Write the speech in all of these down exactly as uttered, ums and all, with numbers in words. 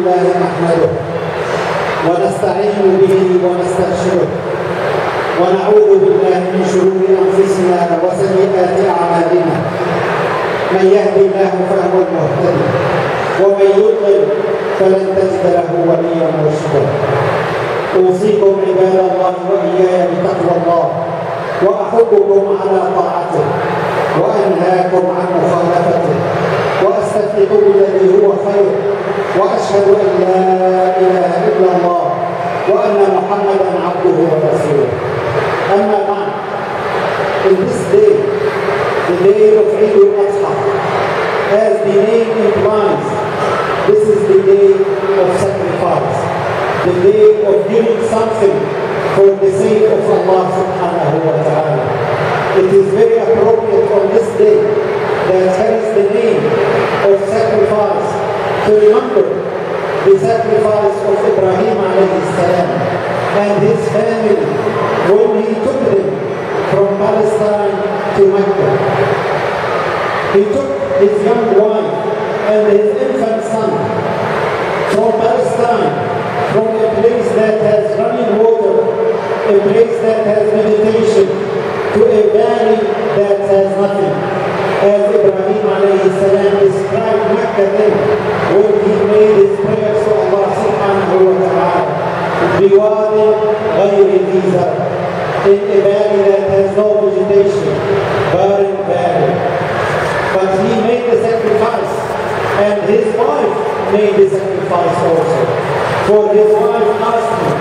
لله نحمده ونستعين به ونستغفره ونعوذ بالله من شرور أنفسنا وسيئات أعمالنا. من يهد الله فهو المهتدي ومن يضلل فلن تجد له وليا مرشدا. أوصيكم عباد الله وإياي بتقوى الله وأحثكم على طاعته وأنهاكم عن مخالفته وأستفتح بالذي هو خير وأشهد أن لا إله إلا الله وأن محمدا عبده ورسوله. أما بعد, in this day, the day of Eid al-Adha, as the name implies, this is the day of sacrifice, the day of giving something for the sake of Allah subhanahu wa ta'ala. It is very appropriate on this day that carries the name of sacrifice to remember the sacrifice of Ibrahim alayhi salam and his family when he took them from Palestine to Mecca. He took his young wife and his infant son from Palestine, from a place that has running water, a place that has vegetation, to a valley that has nothing. As Ibrahim alayhi salam described Mecca then when he made his prayers to Allah subhanahu wa ta'ala, بِوَادٍ غَيْرِ ذِي زَرْعٍ, in a valley that has no vegetation, barren valley. But he made the sacrifice, and his wife made the sacrifice also. For his wife asked him,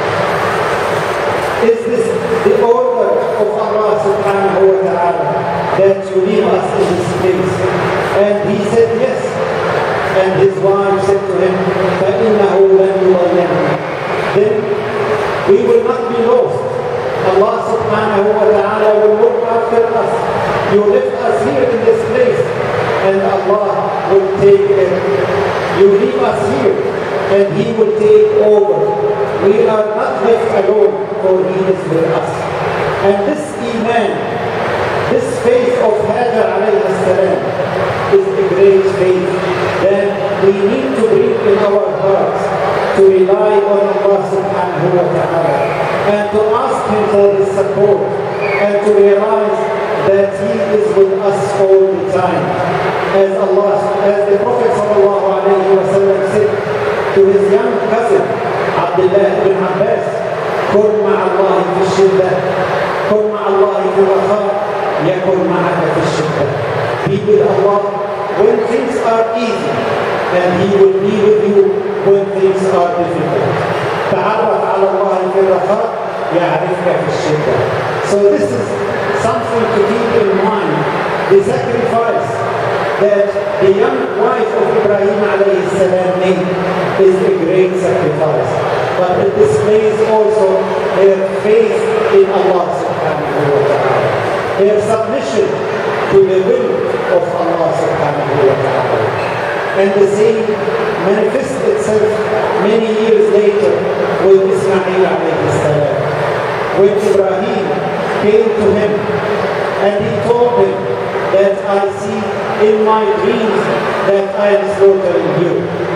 is this the order of Allah subhanahu wa ta'ala that you leave us in this place? And he said yes. And his wife said to him, فَإِنَّهُ لَنْ يُضَيِّعْنَا, then we will not be lost. Allah subhanahu wa ta'ala will look after us. You left us here in this place, and Allah will take it. You leave us here, and He will take over. We are not left alone, for He is with us. And this iman, this faith of Hajar alayhi salam, is a great faith that we need to bring in our hearts, to rely on Allah subhanahu wa ta'ala, and to ask Him for His support, and to realize that He is with us all the time. As Allah, as the Prophet sallallahu alayhi wa sallam said to his young cousin, Abdullah ibn Abbas, كن مع الله في الشدة كن مع الله في الرخاء يكن معك في الشدة. Be with Allah when things are easy, and He will be with you when things are difficult. تعرف على الله في الرخاء يعرفك في الشدة. So this is something to keep in mind. The sacrifice that the young wife of Ibrahim alayhi salam made is a great sacrifice. But it displays also her faith in Allah subhanahu wa ta'ala, her submission to the will of Allah subhanahu wa ta'ala. And the same manifests itself many years later with Ismail alayhi salam. When Ibrahim came to him and he told him that I see in my dreams that I am slaughtering you.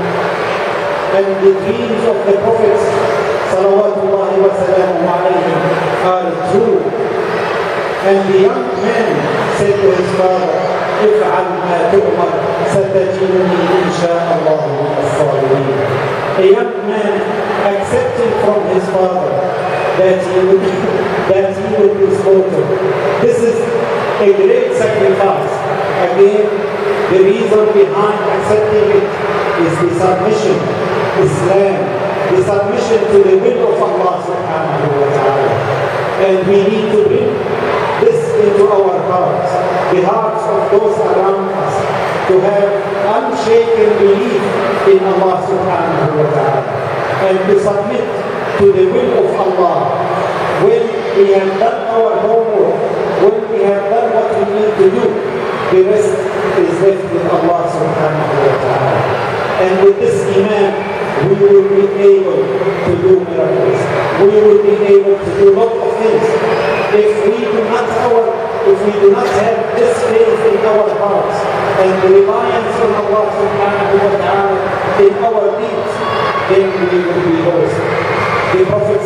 And the dreams of the prophets salawatullahi wa salamu alayhim are true. And the young man said to his father, افعل ما تؤمر ستجدني إن شاء الله من الصابرين. A young man accepted from his father that he would be, that he would be slaughtered. This is a great sacrifice. Again, the reason behind accepting it is the submission, Islam, the submission to the will of Allah subhanahu wa ta'ala. And we need to bring this into our hearts, the hearts of those around us, to have unshaken belief in Allah subhanahu wa ta'ala, and to submit to the will of Allah. When we have done our homework, when we have done what we need to do, the rest is left with Allah subhanahu wa ta'ala. And with this iman, we will be able to do miracles. We will be able to do lots of things. If we do not our, if we do not have this faith in our hearts and the reliance on Allah subhanahu wa ta'ala in our deeds, then we will be lost. The Prophet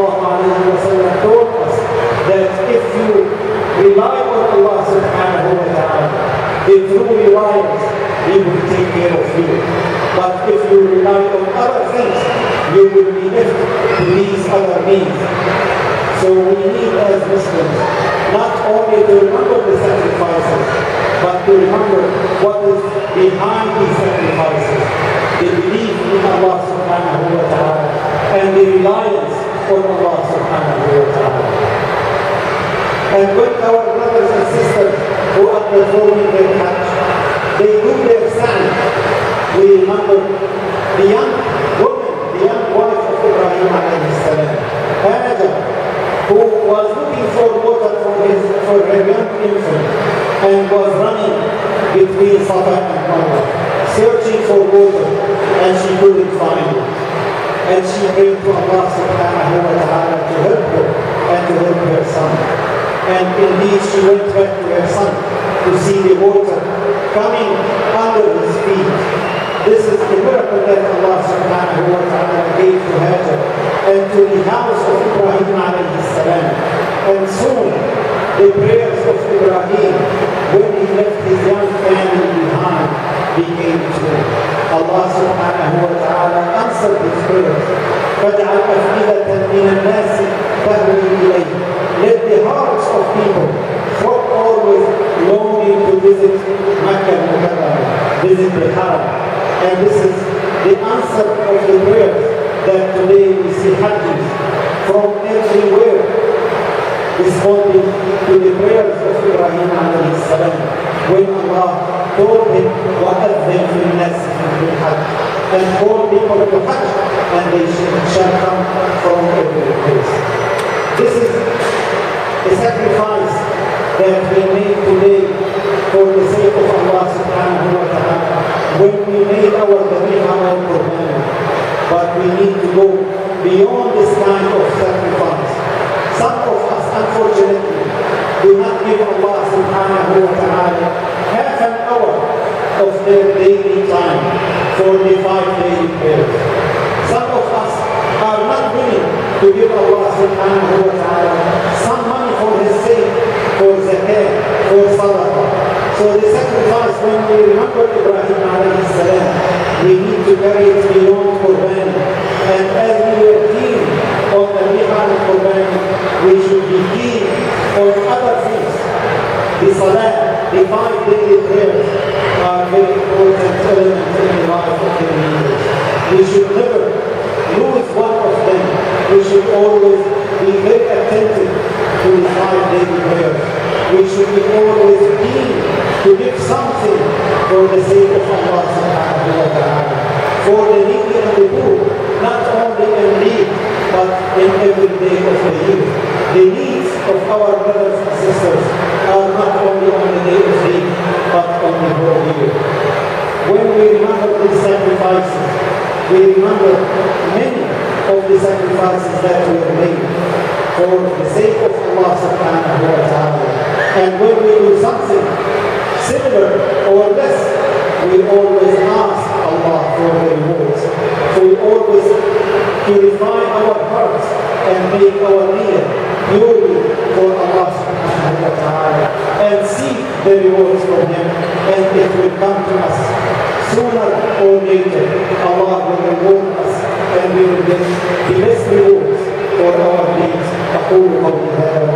ﷺ told us that if you rely on Allah subhanahu wa ta'ala, the true reliance, He will take care of you. But if you rely on other things, you will be left to these other means. So we need as Muslims not only to remember the sacrifices, but to remember what is behind these sacrifices. The belief in Allah subhanahu wa ta'ala and the reliance on Allah subhanahu wa ta'ala. And when our brothers and sisters who are performing their Hajj, they do their sa'i, we remember the young woman, the young wife of Ibrahim alayhi salam, Hajar, who was looking for water for, his, for her young infant and was running between Safa and Marwa, searching for water, and she couldn't find it. And she prayed to Allah subhanahu wa ta'ala to help her and to help her son. And indeed she went back to her son to see the water coming under his feet. This is the miracle that Allah subhanahu wa ta'ala gave to Hajar and to the house of Ibrahim alayhi salam. And soon the prayers of Ibrahim, when he left his young family behind, became true. Allah subhanahu wa ta'ala answered his prayers. فَجْعَلْ أَفْئِدَةً مِنَ النَّاسِ تَهْوِي إِلَيْهِ. Let the hearts of people flock always longing to visit Makkah al-Mukarramah, visit the Haram. And this is the answer of the prayers that today we see Hajjis from everywhere responding to the prayers of Ibrahim alayhi salam when Allah told him وَأَذِّنْ فِي النَّاسِ فِي الْحَجِّ, and call people to Hajj, and they shall come from every place. This is a sacrifice that we make today for the sake of Allah subhanahu wa ta'ala when we made our Dhabiha al Qurban. But we need to go beyond this kind of sacrifice. Some of us, unfortunately, do not give Allah subhanahu wa ta'ala half an hour of their daily time for the five daily prayers. Some of us are not willing to give Allah subhanahu wa ta'ala some money for His sake, for zakat, for sadaqah. So the sacrifice, when we remember Ibrahim alayhi salam, we need to carry it beyond Qurban. And as we were keen on the Dhabiha al Qurban, we should be keen on other things. The salah, the five daily prayers are very important elements in the life of the believers. We should never lose one of them. We should always be very attentive to the five daily prayers. We should be always keen to give something for the sake of Allah subhanahu wa ta'ala, for the needy and the poor, not only in need, but in every day of the year. The needs of our brothers and sisters are not only on the day of Eid, but on the whole year. When we remember these sacrifices, we remember many of the sacrifices that were made for the sake of Allah subhanahu wa ta'ala. And when we do something similar or less, we always ask Allah for the rewards. So we always purify our hearts and make our niyyah purely for Allah subhanahu wa ta'ala and seek the rewards from Him, and it will come to us. Sooner or later, Allah will reward us and we will get the best rewards for our deeds. أقول قولي هذا